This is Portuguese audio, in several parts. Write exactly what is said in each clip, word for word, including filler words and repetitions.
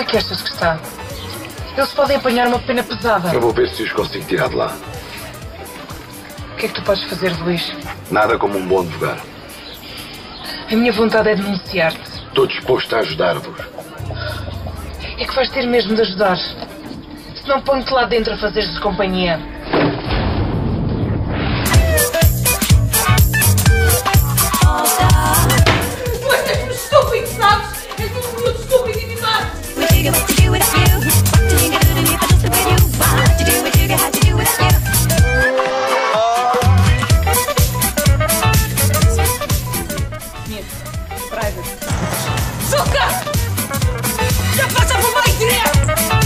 que achas que está? Eles podem apanhar uma pena pesada. Eu vou ver se os consigo tirar de lá. O que é que tu podes fazer, Luís? Nada como um bom advogado. A minha vontade é denunciar-te. Estou disposto a ajudar-vos. É que vais ter mesmo de ajudar. Senão ponho-te lá dentro a fazeres companhia. Tu és mesmo estúpido, sabes? És um miúdo estúpido e mimado. Zucca! Já passa por mais direto!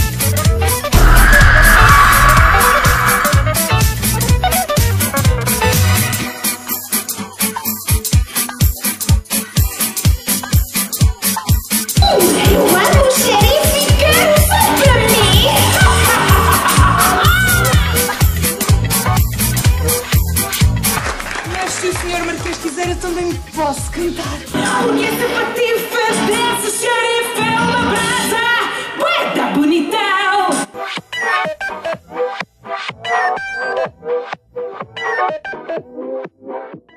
Eu amo o xerife, quero só pra mim! Mas se o senhor Marquês quiser, eu também posso cantar. Conheço patifas desse xerife, é uma brasa! Bueta bonitão!